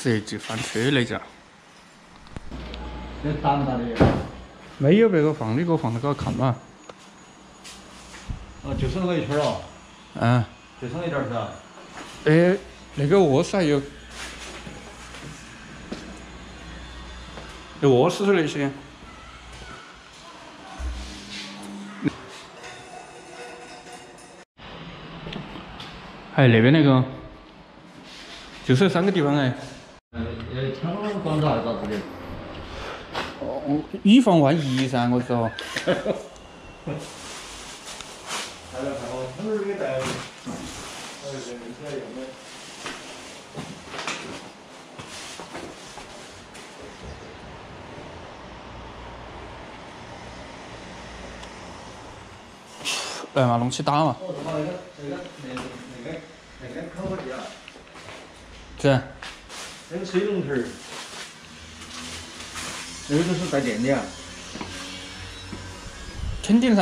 设计翻车那家。 这大不大的？ 没有别个放，你给我放到给我看嘛。 哦，就剩那个一圈了。 嗯。 就剩一点是吧？ 那个卧室还有。卧室那些。还有那边那个，就是3个地方哎。 창문광자다这里。 哦，以防万一噻，我说。 还有还有，他们这个带， 来嘛，弄起打嘛。 哦，那个烤火机啊。 是。 那个水龙头儿，那个都是带电的啊。 肯定噻。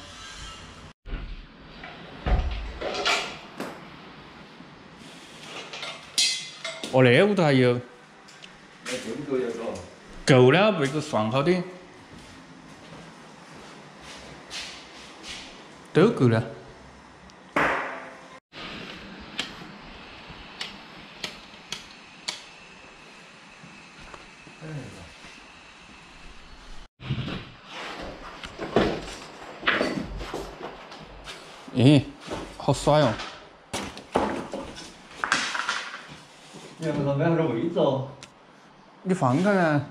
哦，那屋头还有。 那够不够要搞？ 够了，被子算好的。都够了。咦，好耍哟！ 你还不说买好点位置哦？ 你放看看。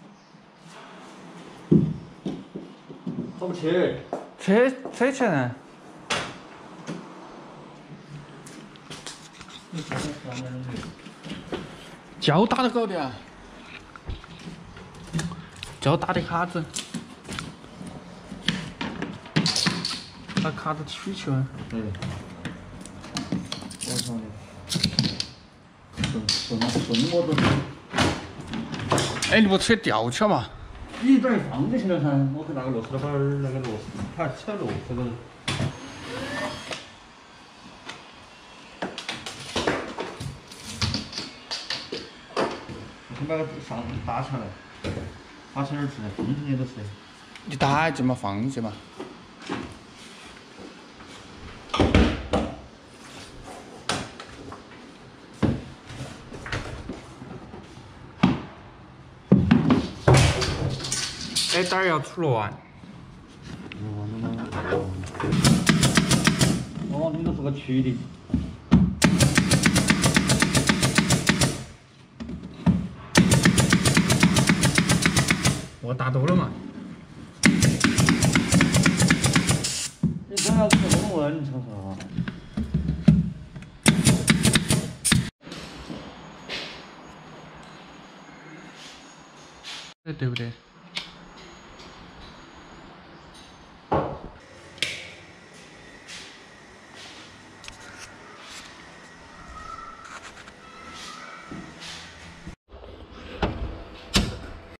好不车？ 车钱呢？胶打得搞的啊！胶打的卡子，把卡子取去啊！ 嗯。我操你！顺我都。 哎，你不车吊起嘛？ 你这儿放就行了噻，我去拿个螺丝把那个螺丝，它小螺丝都。我先把个上搭起来，搭起点儿是，风筝也都是。 你搭一节嘛，放一节嘛。哎，胆儿要出乱。 哦，你都是个曲的。 我打多了嘛。 你这要是弄完，你瞅瞅。 对不对？